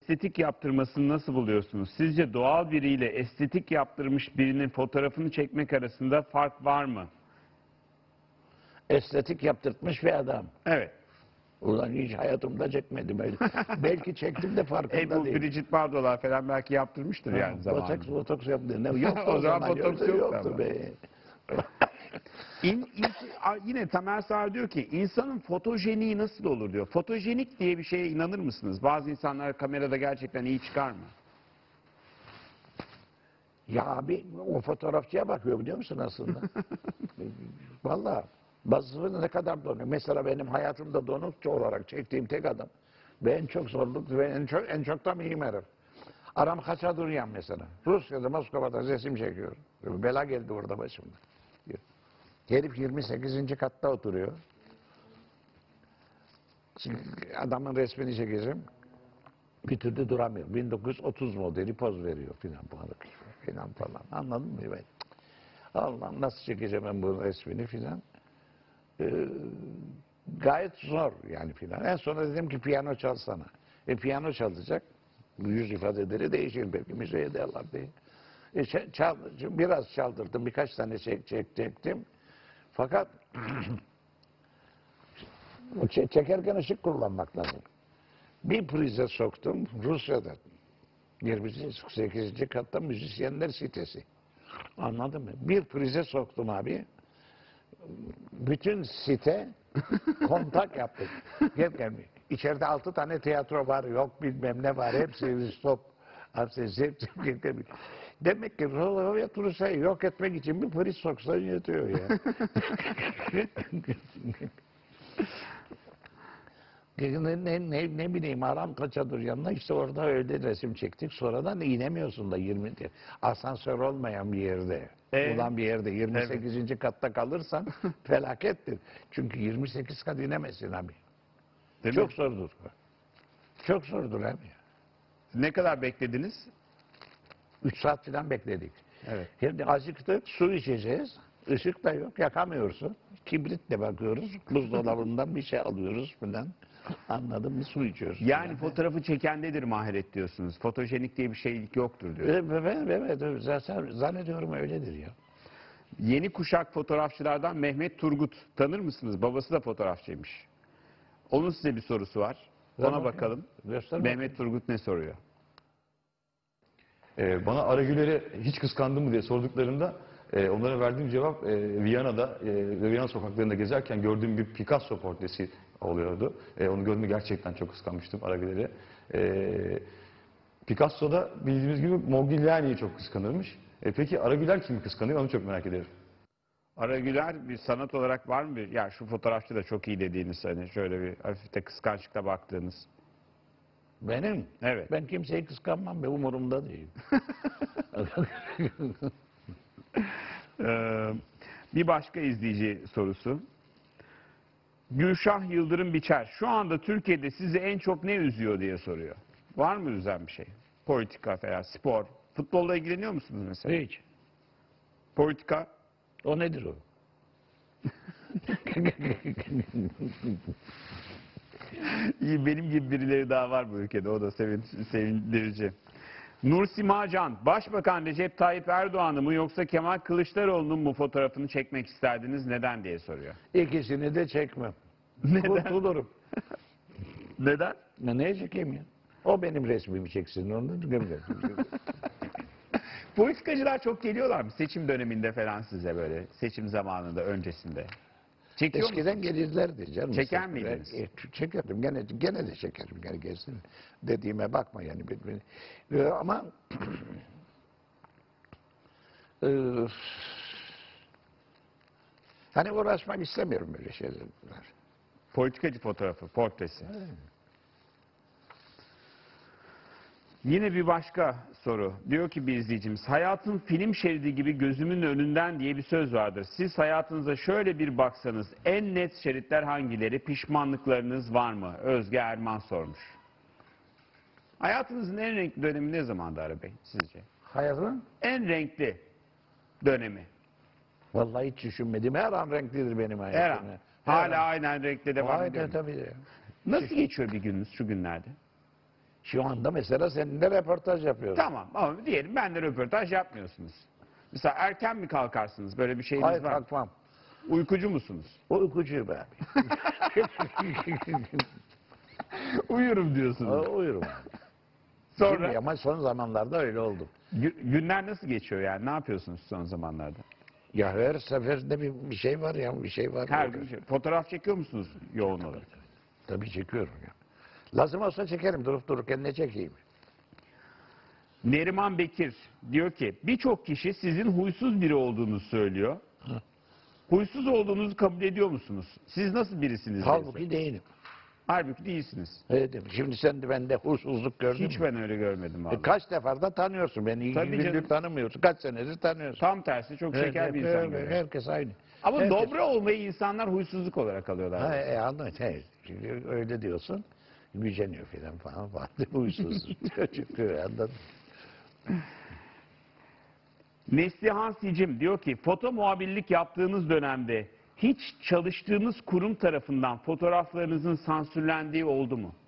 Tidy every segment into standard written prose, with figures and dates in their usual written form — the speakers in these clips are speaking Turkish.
estetik yaptırmasını nasıl buluyorsunuz? Sizce doğal biriyle estetik yaptırmış birinin fotoğrafını çekmek arasında fark var mı? Estetik yaptırtmış bir adam. Evet. Ulan hiç hayatımda çekmedim. Belki çektim de farkında Bu değilim. Brigitte Bardot'lar falan belki yaptırmıştır yani zamanında. Botoks yaptı. Ne, yoktu O zaman botoks yoktu yoktu ama. be. Yine Tamer Sağır diyor ki insanın fotojeniği nasıl olur diyor. Fotojenik diye bir şeye inanır mısınız? Bazı insanlar kamerada gerçekten iyi çıkar mı? Ya abi o fotoğrafçıya bakıyor biliyor musun aslında? Vallahi bazıları ne kadar donuyor. Mesela benim hayatımda donukça olarak çektiğim tek adam. Ve en çok zorluk ve en çok da mühim herif. Aram Haçaduryan mesela. Rusya'da, Moskova'da resim çekiyor. Bela geldi orada başımda. Herif 28. katta oturuyor. Şimdi adamın resmini çekeceğim. Bir türlü duramıyor. 1930 modeli poz veriyor filan falan. Anladın mı? Evet. Allah'ım nasıl çekeceğim ben bu resmini filan. Gayet zor yani filan. En sonra dedim ki piyano çalsana. Piyano çalacak. Yüz ifadeleri değişir belki müzeye de Allah diye. Biraz çaldırdım. Birkaç tane çektim. Fakat çekerken ışık kullanmak lazım. Bir prize soktum Rusya'da. 28. katta müzisyenler sitesi. Anladın mı? Bir prize soktum abi. Bütün site kontak yaptık. Gelmiyor. İçeride 6 tane tiyatro var, yok bilmem ne var, hepsi stop. Demek ki Rusya'yı yok etmek için bir priz soksan yetiyor ya. Ne bileyim Aram Kaçadır yanına işte orada öyle resim çektik. Sonradan inemiyorsun da 20 asansör olmayan bir yerde. Olan bir yerde 28. katta kalırsan felakettir. Çünkü 28 kat inemezsin abi. Değil Çok mi? zordur. Çok zordur abi. Ne kadar beklediniz? 3 saat falan bekledik. Evet. Şimdi acıktık, su içeceğiz. Işık da yok, yakamıyorsun. Kibritle bakıyoruz, buzdolabından bir şey alıyoruz falan. Anladın mı? Su içiyoruz. Yani fotoğrafı çekendedir maharet diyorsunuz. Fotojenik diye bir şey yoktur diyor. Evet, zaten zannediyorum öyledir ya. Yeni kuşak fotoğrafçılardan Mehmet Turgut. Tanır mısınız? Babası da fotoğrafçıymış. Onun size bir sorusu var. Ona bakalım. Mehmet Turgut ne soruyor? Bana Aragüler'i hiç kıskandın mı diye sorduklarında onlara verdiğim cevap Viyana'da, Viyana sokaklarında gezerken gördüğüm bir Picasso portresi oluyordu. Onu gördüğümde gerçekten çok kıskanmıştım Aragüler'i. Picasso da bildiğimiz gibi Modigliani'yi çok kıskanırmış. Peki Aragüler kimi kıskanıyor onu çok merak ediyorum. Aragüler bir sanat olarak var mı? Ya şu fotoğrafçı da çok iyi dediğiniz hani şöyle bir hafif de kıskançlıkla baktığınız. Benim? Evet. Ben kimseyi kıskanmam be, umurumda değil. Bir başka izleyici sorusu. Gülşah Yıldırım Biçer. Şu anda Türkiye'de sizi en çok ne üzüyor diye soruyor. Var mı üzen bir şey? Politika veya spor. Futbolla ilgileniyor musunuz mesela? Hiç. Politika. O nedir o? İyi, benim gibi birileri daha var bu ülkede. O da sevindirici. Nursima Can, Başbakan Recep Tayyip Erdoğan'ı mı yoksa Kemal Kılıçdaroğlu'nun mu fotoğrafını çekmek isterdiniz? Neden diye soruyor. İkisini de çekmem. Neden? Kurtulurum. Neden? Neye çekeyim ya? O benim resmimi çeksin. Onu Politikacılar çok geliyorlar mı? Seçim döneminde falan size böyle. Seçim zamanında, öncesinde. Çekiyor Eskiden gelirlerdi canım. Çeker miydiniz? Çekerdim. Gene de çekerim. Gene gelsin. Dediğime bakma yani. Ama hani uğraşmak istemiyorum böyle şeyler. Politikacı fotoğrafı, portresi. Yine bir başka soru. Diyor ki bir izleyicimiz, hayatın film şeridi gibi gözümün önünden diye bir söz vardır. Siz hayatınıza şöyle bir baksanız en net şeritler hangileri? Pişmanlıklarınız var mı? Özge Erman sormuş. Hayatınızın en renkli dönemi ne zamandı Ara Bey sizce? Hayatın? En renkli dönemi. Vallahi hiç düşünmedim. Her an renklidir benim hayatım. Her an. Hala aynen renkli devam ediyor. Tabii. Nasıl geçiyor bir gününüz şu günlerde? Şu anda mesela seninle röportaj yapıyoruz. Tamam ama diyelim benle röportaj yapmıyorsunuz. Mesela erken mi kalkarsınız? Böyle bir şeyiniz Hayır var mı? kalkmam. Uykucu musunuz? Uykucuyum abi. Uyurum diyorsunuz. Uyurum abi. Sonra Şimdi ama son zamanlarda öyle oldu. günler nasıl geçiyor yani? Ne yapıyorsunuz son zamanlarda? Ya her seferinde bir şey var ya, bir şey var. Her gün fotoğraf çekiyor musunuz yoğun olarak? Tabii çekiyorum ya. Lazım olsa çekerim, durup dururken ne çekeyim? Neriman Bekir diyor ki birçok kişi sizin huysuz biri olduğunuzu söylüyor. Huysuz olduğunuzu kabul ediyor musunuz? Siz nasıl birisiniz? Halbuki değilim. Halbuki değilsiniz. Öyle değil mi? Şimdi sen de bende huysuzluk gördün Hiç mü? ben öyle görmedim vallahi. Kaç defa da tanıyorsun beni. İyi Tabii gündür canım. tanımıyorsun. Kaç senedir tanıyorsun. Tam tersi çok şeker bir insan. görüyorum. Herkes aynı. Ama Herkes- dobra olmayı insanlar huysuzluk olarak alıyorlar. Ha, anladım. Şimdi öyle diyorsun. Güceniyor falan. Huysuz. Çünkü anladın. Neslihan Sicim diyor ki foto muhabirlik yaptığınız dönemde hiç çalıştığınız kurum tarafından fotoğraflarınızın sansürlendiği oldu mu?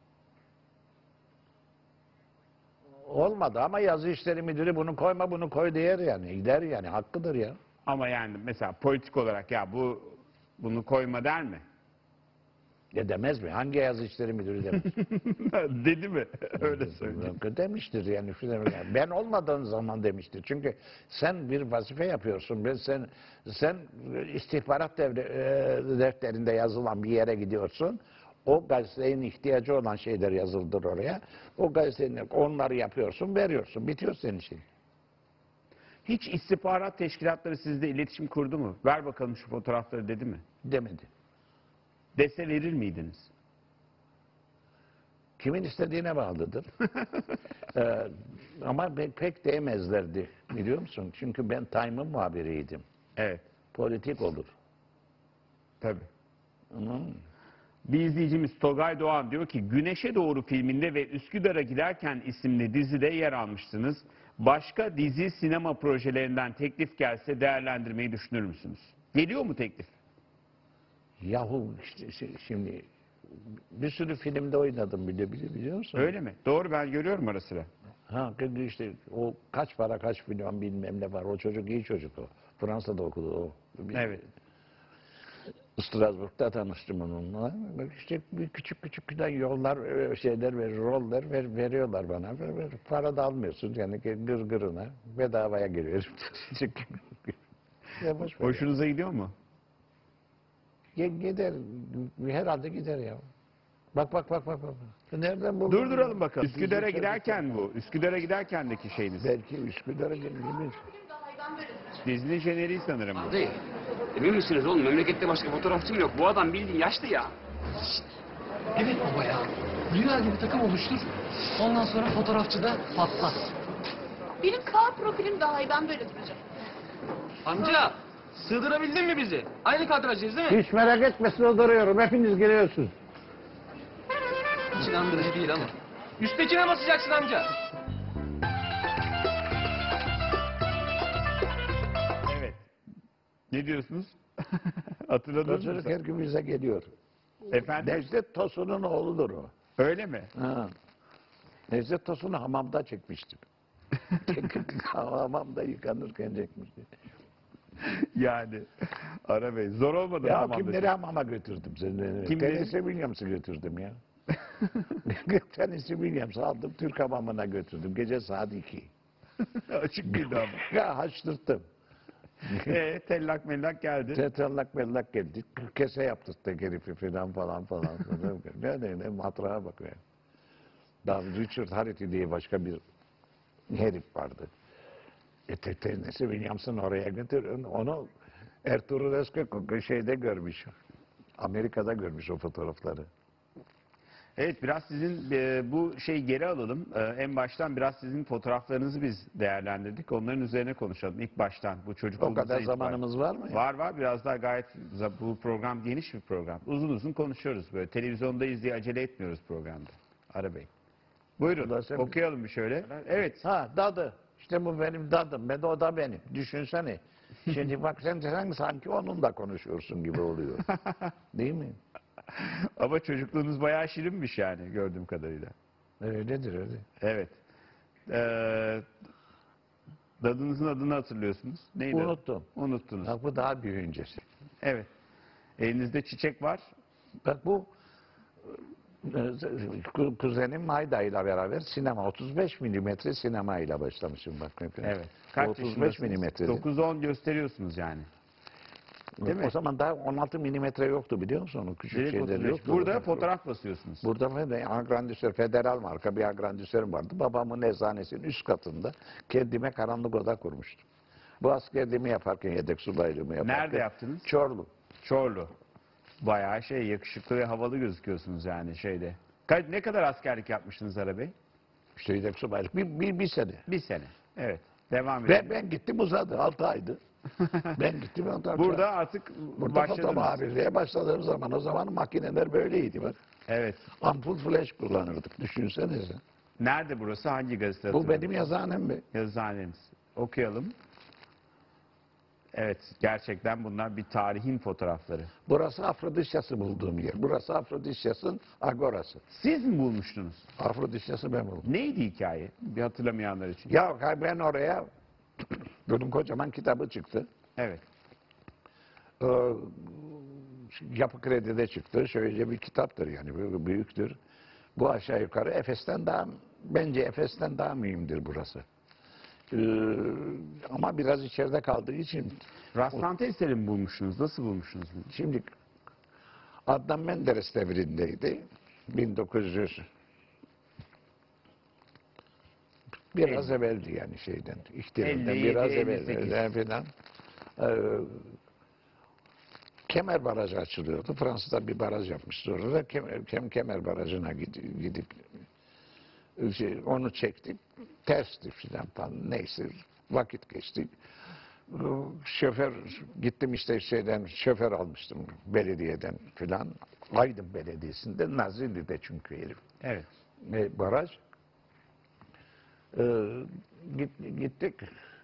Olmadı ama yazı işleri müdürü bunu koyma bunu koy der yani. Gider yani. Hakkıdır ya. Ama yani mesela politik olarak ya bunu koyma der mi? Ya demez mi? Hangi yazı işleri müdürü demez. Dedi mi? Öyle söyleyeyim. Demiştir yani. Şu demek yani. Ben olmadığım zaman demiştir. Çünkü sen bir vazife yapıyorsun. Sen istihbarat defterinde yazılan bir yere gidiyorsun. O gazetenin ihtiyacı olan şeyler yazıldır oraya. O gazetenin onları yapıyorsun, veriyorsun. Bitiyor senin işin. Hiç istihbarat teşkilatları sizle iletişim kurdu mu? Ver bakalım şu fotoğrafları dedi mi? Demedi. Dese verir miydiniz? Kimin istediğine bağlıdır. Ama pek değmezlerdi biliyor musun? Çünkü ben Time'ın muhabiriydim. Evet. Politik olur. Tabii. Anladın mı? Bir izleyicimiz Togay Doğan diyor ki Güneşe Doğru filminde ve Üsküdar'a Giderken isimli dizide yer almıştınız. Başka dizi sinema projelerinden teklif gelse değerlendirmeyi düşünür müsünüz? Geliyor mu teklif? Yahu işte şimdi bir sürü filmde oynadım biliyor musun? Öyle mi? Doğru, ben görüyorum ara sıra. Ha işte o kaç para kaç milyon bilmem ne var. O çocuk iyi çocuk o. Fransa'da okudu o. Evet. Strasbourg'da tanıştım onunla. İşte bir küçük güzel yollar, şeyler ve roller veriyorlar bana. Para da almıyorsun yani gırgırına. Bedavaya giriyorum. Yavaş ver. Hoşunuza gidiyor mu? Gider. Herhalde gider ya. Bak. Nereden buldun? Durduralım bakalım. Üsküdar'a giderken bu. Üsküdar'a giderkendeki şeyiniz. Belki Üsküdar'a geldiğimiz. Dizinin jeneriği sanırım bu. Değil. Emin misiniz oğlum? Memlekette başka fotoğrafçı mı yok? Bu adam bildiğin yaşlı ya. Evet baba ya. Rüya gibi takım oluştur. Ondan sonra fotoğrafçı da patlat. Benim K profilim daha iyi. Ben böyle duracağım. Amca, sığdırabildin mi bizi? Aynı kadrajdayız değil mi? Hiç merak etme sığdırıyorum. Hepiniz giriyorsunuz. Hiç inandırıcı değil ama. Üsttekine basacaksın amca. Evet. Ne diyorsunuz? Hatırladınız mı? Çocuk her gün bize geliyor. Efendim? Necdet Tosun'un oğludur o. Öyle mi? Ha. Necdet Tosun'u hamamda çekmiştim. Hamamda yıkanırken çekmiştim. Yani Ara Bey zor olmadı mı Ya hamamda? kimleri hamama götürdüm seni? Kimleri? Tennessee Williams'ı götürdüm ya. Tennessee Williams'ı aldım Türk hamamına götürdüm. Gece saat 2. Açık mıydı ama? Ya haçtırttım. Tellak mellak geldi. Tetrallak mellak geldi. Kese yaptırttık herifi falan. Ne matrağa bak ya. Daha Richard Harity diye başka bir herif vardı. Tennessee Williams'ın oraya götür. Onu Ertuğrul Özkök şeyde görmüş. Amerika'da görmüş o fotoğrafları. Evet, biraz sizin bu şeyi geri alalım. En baştan biraz sizin fotoğraflarınızı biz değerlendirdik. Onların üzerine konuşalım. İlk baştan bu O çocukluğunuzdan kadar itibaren. zamanımız var mı? Ya? Var biraz daha gayet bu program geniş bir program. Uzun konuşuyoruz böyle. Televizyondayız diye acele etmiyoruz programda. Ara Bey. Buyurun Ulan okuyalım bir şöyle. Evet. Ha dadı. İşte bu benim dadım. O da benim. Düşünsene. Şimdi bak sen sanki onunla konuşuyorsun gibi oluyor. Değil mi? Ama çocukluğunuz bayağı şirinmiş yani gördüğüm kadarıyla. Öyledir öyle. Evet. Dadınızın adını hatırlıyorsunuz. Neydi? Unuttum. Unuttunuz. Bak bu daha büyüğüncesi. Evet. Elinizde çiçek var. Bak bu kuzenim Mayda ile beraber sinema 35 milimetre sinemayla başlamışım bak. Evet. Kaç 35 yaşındasınız? milimetre. 9-10 gösteriyorsunuz yani. Değil mi? O zaman daha 16 milimetre yoktu biliyor musun? O küçük Direkt şeyler 35. yoktu. Burada fotoğraf basıyorsunuz. Burada ben agrandisör, federal marka bir agrandisörüm vardı. Babamın eczanesinin üst katında kendime karanlık oda kurmuştum. Bu askerliğimi yaparken, yedek subaylığımı yaparken. Nerede yaptınız? Çorlu. Çorlu. Bayağı yakışıklı ve havalı gözüküyorsunuz yani şeyde. Ne kadar askerlik yapmıştınız Ara Bey? İşte yedek subaylık. Bir sene. Bir sene. Evet. Devam edelim. Ben gittim uzadı. 6 aydı. Ben gittim. Ondan sonra- Burada artık Burada başladınız. fotomuhabirliğe başladığım zaman o zaman makineler böyleydi bak. Evet. Ampul flash kullanırdık. Düşünsenize. Nerede burası? Hangi gazete? Bu benim yazıhanem mi? Yazıhaneniz. Okuyalım. Evet. Gerçekten bunlar bir tarihin fotoğrafları. Burası Afrodisyas'ı bulduğum yer. Burası Afrodisyas'ın agorası. Siz mi bulmuştunuz? Afrodisyas'ı ben buldum. Neydi hikaye? Bir hatırlamayanlar için. Ya ben oraya bunun kocaman kitabı çıktı. Evet. Ee, Yapı Kredi'de çıktı. Şöyle bir kitaptır yani büyüktür. Bu aşağı yukarı Efes'ten daha bence Efes'ten daha mühimdir burası. Ama biraz içeride kaldığı için Rastlantı eseri mi bulmuşsunuz? Nasıl bulmuşsunuz bunu? şimdi Adnan Menderes devrindeydi. 1900 biraz evveldi yani şeyden. İhtilalden 57, biraz 58. evveldi falan. Kemer Barajı açılıyordu. Fransızlar bir baraj yapmıştı orada. Kemer Barajı'na gidip onu çektik. Tersti falan. Neyse vakit geçti. Şoför gittim işte şoför almıştım belediyeden filan. Aydın Belediyesi'nde Nazilli'de çünkü herif. Evet. Baraj. Gittik.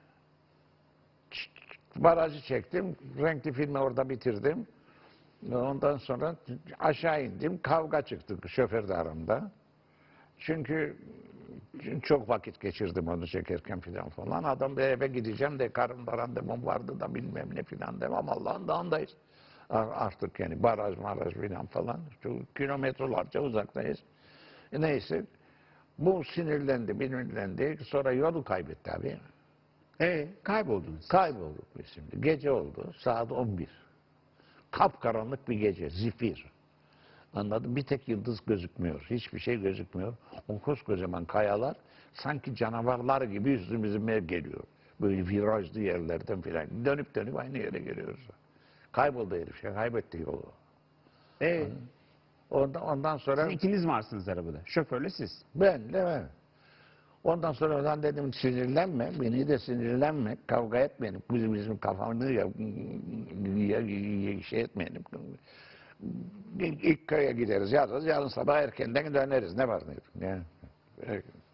Barajı çektim. Renkli filmi orada bitirdim. Ondan sonra aşağı indim. Kavga çıktı şoförle aramda. Çünkü çok vakit geçirdim onu çekerken filan falan. Adam eve gideceğim de karımda randevum vardı da bilmem ne filan demem. Allah'ın dağındayız. Artık yani baraj filan falan. Çok kilometrelerce uzaktayız. Neyse. Bu sinirlendi. Sonra yolu kaybetti abi. Kayboldunuz. Kaybolduk biz şimdi. Gece oldu. Saat 11. Kapkaranlık bir gece. Zifir. Anladın? Bir tek yıldız gözükmüyor. Hiçbir şey gözükmüyor. O koskocaman kayalar sanki canavarlar gibi üstümüze geliyor. Böyle virajlı yerlerden filan. Dönüp aynı yere geliyoruz. Kayboldu herif. Kaybetti yolu. Ondan sonra Siz ikiniz varsınız arabada. Şoförle siz. ben. Ondan sonra ben dedim sinirlenme, beni de sinirlenme, kavga etmeyelim. Bizim kafamızı şey etmeyelim. İlk köye gideriz, yarın sabah erkenden döneriz. Ne var ne yok. Yani,